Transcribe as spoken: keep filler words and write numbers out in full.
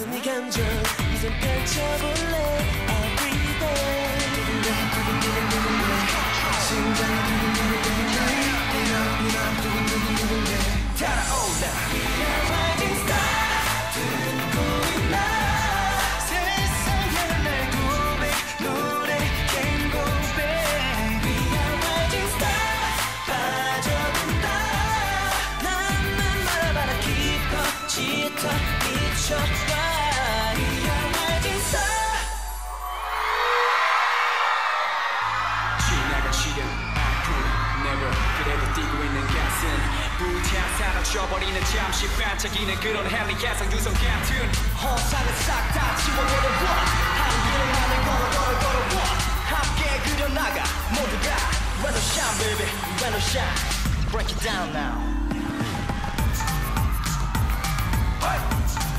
네 감정 이젠 펼쳐볼래 everyday 심장이 두근두근두근해 달아올라 미안하진 스타 듣고 있나 세상에 날 고백 노래 게임 고백 미안하진 스타 빠져든다 나만 말아봐라 깊어 짙어 미쳐봐 미안하진 스타 지나간 시간 I could never 그래도 뛰고 있는 가슴 불타 사라져버리는 잠시 반짝이는 그런 헬리야상 유성 같은 허상은 싹 다 지워버려봐 한 길을 하늘 걸어 걸어 걸어봐 함께 그려나가 모두가 When I shine baby When I shine Break it down now hey.